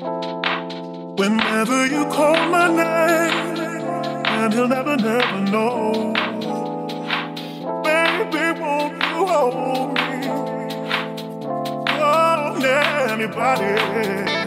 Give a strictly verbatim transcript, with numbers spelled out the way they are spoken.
Whenever you call my name, and he'll never, never know. Baby, won't you hold me? Oh, anybody.